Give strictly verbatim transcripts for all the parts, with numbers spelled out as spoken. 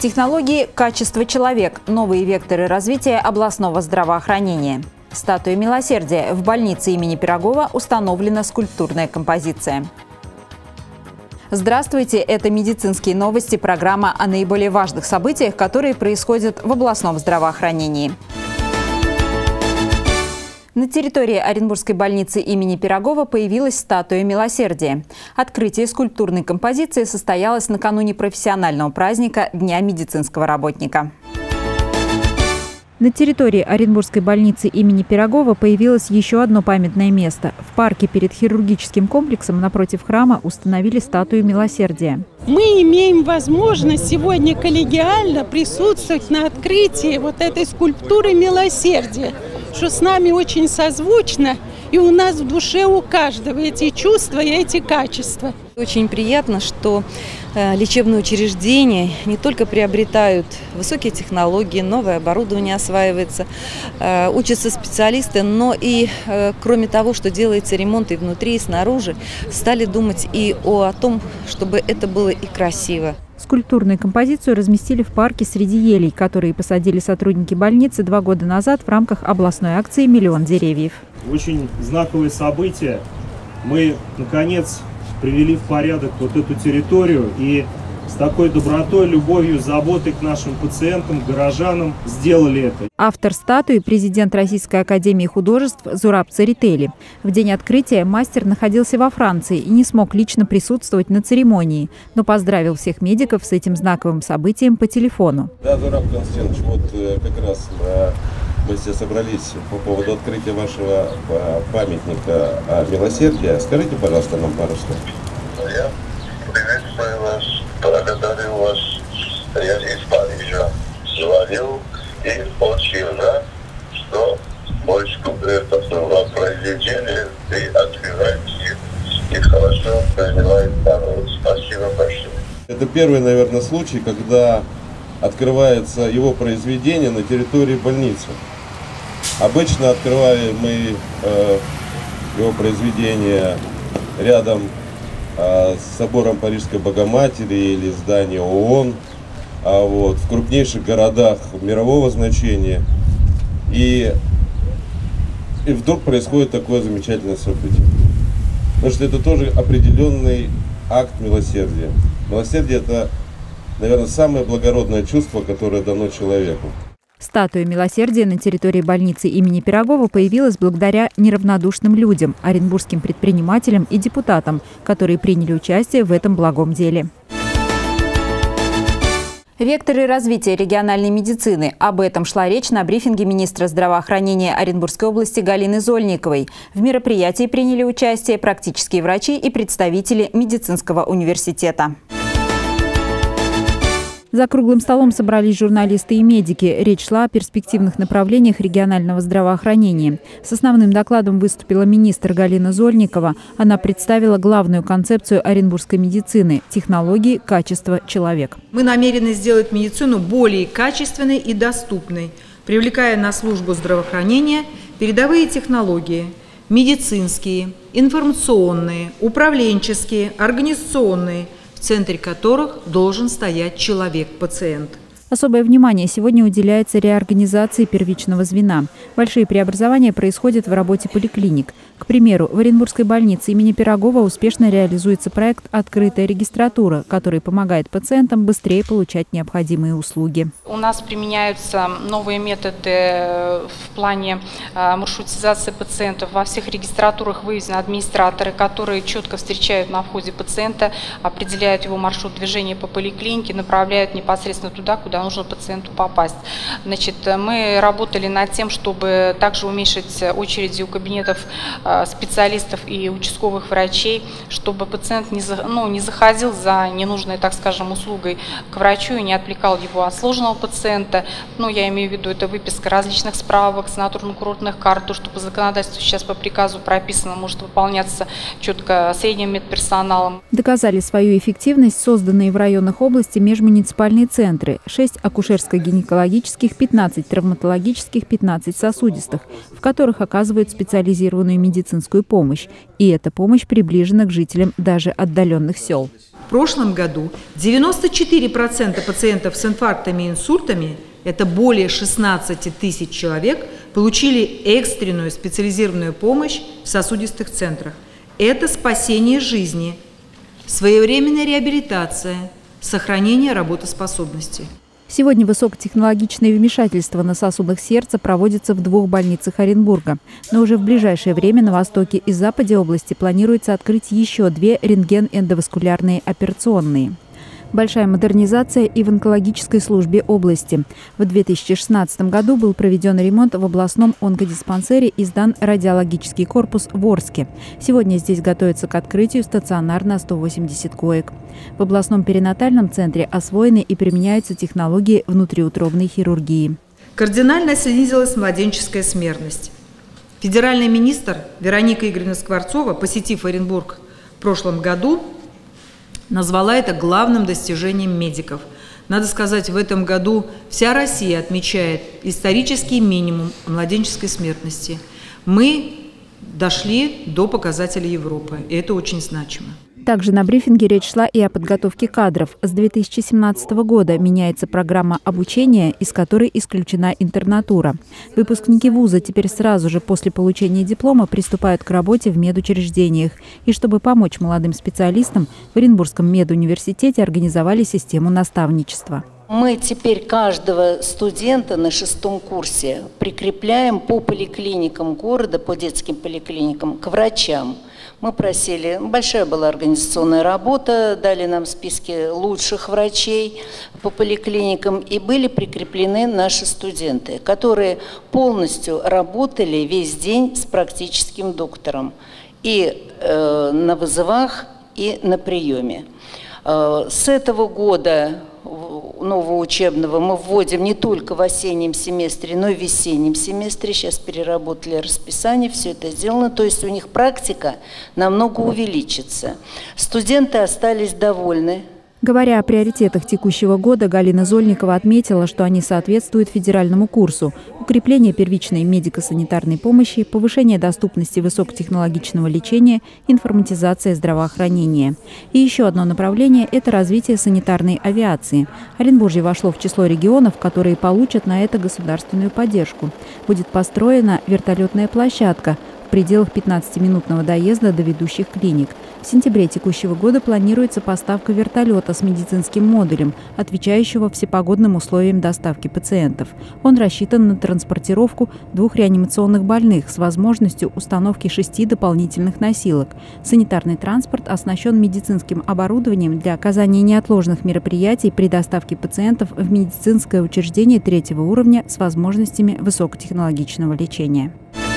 Технологии, качество, человек – новые векторы развития областного здравоохранения. Статуя милосердия. В больнице имени Пирогова установлена скульптурная композиция. Здравствуйте, это медицинские новости, программа о наиболее важных событиях, которые происходят в областном здравоохранении. На территории Оренбургской больницы имени Пирогова появилась статуя милосердия. Открытие скульптурной композиции состоялось накануне профессионального праздника Дня медицинского работника. На территории Оренбургской больницы имени Пирогова появилось еще одно памятное место. В парке перед хирургическим комплексом напротив храма установили статую милосердия. Мы имеем возможность сегодня коллегиально присутствовать на открытии вот этой скульптуры милосердия, что с нами очень созвучно, и у нас в душе у каждого эти чувства и эти качества. Очень приятно, что э, лечебные учреждения не только приобретают высокие технологии, новое оборудование осваивается, э, учатся специалисты, но и э, кроме того, что делается ремонт и внутри, и снаружи, стали думать и о, о том, чтобы это было и красиво. Скульптурную композицию разместили в парке среди елей, которые посадили сотрудники больницы два года назад в рамках областной акции «Миллион деревьев». Очень знаковое событие. Мы, наконец, привели в порядок вот эту территорию и с такой добротой, любовью, заботой к нашим пациентам, горожанам сделали это. Автор статуи – президент Российской академии художеств Зураб Церетели. В день открытия мастер находился во Франции и не смог лично присутствовать на церемонии, но поздравил всех медиков с этим знаковым событием по телефону. Да, Зураб Константинович, вот как раз мы все собрались по поводу открытия вашего памятника милосердия. Скажите, пожалуйста, нам пару слов. Я приветствую вас, благодарю вас. Я из Парижа звонил и очень рад, что мой скульптурное произведение вы открываете и хорошо принимает народ. Спасибо большое. Это первый, наверное, случай, когда открывается его произведение на территории больницы. Обычно открываем мы э, его произведение рядом э, с собором Парижской Богоматери или зданием ООН, а вот в крупнейших городах мирового значения. И, и вдруг происходит такое замечательное событие. Потому что это тоже определенный акт милосердия. Милосердие – это, наверное, самое благородное чувство, которое дано человеку. Статуя милосердия на территории больницы имени Пирогова появилась благодаря неравнодушным людям, оренбургским предпринимателям и депутатам, которые приняли участие в этом благом деле. Векторы развития региональной медицины. Об этом шла речь на брифинге министра здравоохранения Оренбургской области Галины Зольниковой. В мероприятии приняли участие практические врачи и представители медицинского университета. За круглым столом собрались журналисты и медики. Речь шла о перспективных направлениях регионального здравоохранения. С основным докладом выступила министр Галина Зольникова. Она представила главную концепцию оренбургской медицины – технологии, качество, человек. Мы намерены сделать медицину более качественной и доступной, привлекая на службу здравоохранения передовые технологии – медицинские, информационные, управленческие, организационные – в центре которых должен стоять человек-пациент. Особое внимание сегодня уделяется реорганизации первичного звена. Большие преобразования происходят в работе поликлиник. К примеру, в Оренбургской больнице имени Пирогова успешно реализуется проект «Открытая регистратура», который помогает пациентам быстрее получать необходимые услуги. У нас применяются новые методы в плане маршрутизации пациентов. Во всех регистратурах выведены администраторы, которые четко встречают на входе пациента, определяют его маршрут движения по поликлинике, направляют непосредственно туда, куда нужно пациенту попасть. Значит, мы работали над тем, чтобы также уменьшить очереди у кабинетов специалистов и участковых врачей, чтобы пациент не, ну, не заходил за ненужной, так скажем, услугой к врачу и не отвлекал его от сложного пациента. Ну, я имею в виду, это выписка различных справок, санаторно-курортных карт, то, что по законодательству сейчас по приказу прописано, может выполняться четко средним медперсоналом. Доказали свою эффективность созданные в районах области межмуниципальные центры. шесть акушерско-гинекологических, пятнадцать травматологических, пятнадцать сосудистых, в которых оказывают специализированную медицинскую помощь. И эта помощь приближена к жителям даже отдаленных сел. в прошлом году девяносто четыре процента пациентов с инфарктами и инсультами, это более шестнадцати тысяч человек, получили экстренную специализированную помощь в сосудистых центрах. Это спасение жизни, своевременная реабилитация, сохранение работоспособности. Сегодня высокотехнологичные вмешательства на сосудах сердца проводятся в двух больницах Оренбурга. Но уже в ближайшее время на востоке и западе области планируется открыть еще две рентген-эндоваскулярные операционные. Большая модернизация и в онкологической службе области. В две тысячи шестнадцатом году был проведен ремонт в областном онкодиспансере и сдан радиологический корпус в Орске. Сегодня здесь готовится к открытию стационар на сто восемьдесят коек. В областном перинатальном центре освоены и применяются технологии внутриутробной хирургии. Кардинально снизилась младенческая смертность. Федеральный министр Вероника Игоревна Скворцова, посетив Оренбург в прошлом году, назвала это главным достижением медиков. Надо сказать, в этом году вся Россия отмечает исторический минимум младенческой смертности. Мы дошли до показателей Европы, и это очень значимо. Также на брифинге речь шла и о подготовке кадров. С две тысячи семнадцатого года меняется программа обучения, из которой исключена интернатура. Выпускники вуза теперь сразу же после получения диплома приступают к работе в медучреждениях. И чтобы помочь молодым специалистам, в Оренбургском медуниверситете организовали систему наставничества. Мы теперь каждого студента на шестом курсе прикрепляем по поликлиникам города, по детским поликлиникам, к врачам. Мы просили, большая была организационная работа, дали нам списки лучших врачей по поликлиникам, и были прикреплены наши студенты, которые полностью работали весь день с практическим доктором и э, на вызовах, и на приеме. Э, с этого года нового учебного мы вводим не только в осеннем семестре, но и в весеннем семестре. Сейчас переработали расписание, все это сделано. То есть у них практика намного увеличится. Студенты остались довольны. Говоря о приоритетах текущего года, Галина Зольникова отметила, что они соответствуют федеральному курсу: укрепление первичной медико-санитарной помощи, повышение доступности высокотехнологичного лечения, информатизация здравоохранения. И еще одно направление – это развитие санитарной авиации. Оренбуржье вошло в число регионов, которые получат на это государственную поддержку. Будет построена вертолетная площадка в пределах пятнадцатиминутного доезда до ведущих клиник. В сентябре текущего года планируется поставка вертолета с медицинским модулем, отвечающего всепогодным условиям доставки пациентов. Он рассчитан на транспортировку двух реанимационных больных с возможностью установки шести дополнительных носилок. Санитарный транспорт оснащен медицинским оборудованием для оказания неотложных мероприятий при доставке пациентов в медицинское учреждение третьего уровня с возможностями высокотехнологичного лечения.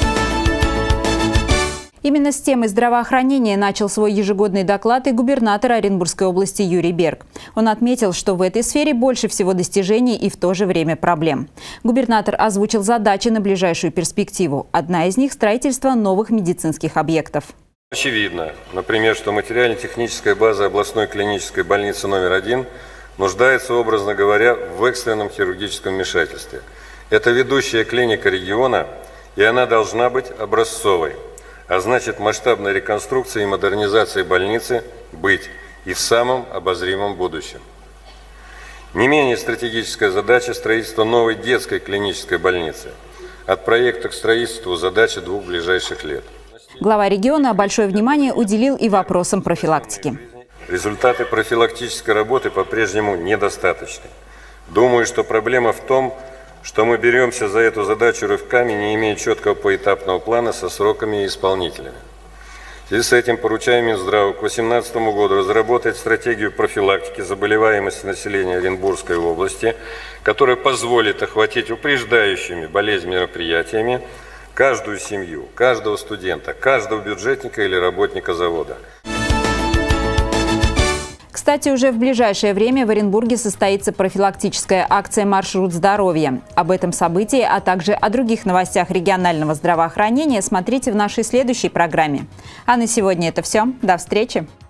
Именно с темой здравоохранения начал свой ежегодный доклад и губернатор Оренбургской области Юрий Берг. Он отметил, что в этой сфере больше всего достижений и в то же время проблем. Губернатор озвучил задачи на ближайшую перспективу. Одна из них – строительство новых медицинских объектов. Очевидно, например, что материально-техническая база областной клинической больницы номер один нуждается, образно говоря, в экстренном хирургическом вмешательстве. Это ведущая клиника региона, и она должна быть образцовой. А значит, масштабной реконструкции и модернизации больницы быть и в самом обозримом будущем. Не менее стратегическая задача – строительство новой детской клинической больницы. От проекта к строительству задача двух ближайших лет. Глава региона большое внимание уделил и вопросам профилактики. Результаты профилактической работы по-прежнему недостаточны. Думаю, что проблема в том, что мы беремся за эту задачу рывками, не имея четкого поэтапного плана со сроками и исполнителями. В связи с этим поручаем Минздраву к две тысячи восемнадцатому году разработать стратегию профилактики заболеваемости населения Оренбургской области, которая позволит охватить упреждающими болезнь мероприятиями каждую семью, каждого студента, каждого бюджетника или работника завода. Кстати, уже в ближайшее время в Оренбурге состоится профилактическая акция «Маршрут здоровья». Об этом событии, а также о других новостях регионального здравоохранения смотрите в нашей следующей программе. А на сегодня это все. До встречи!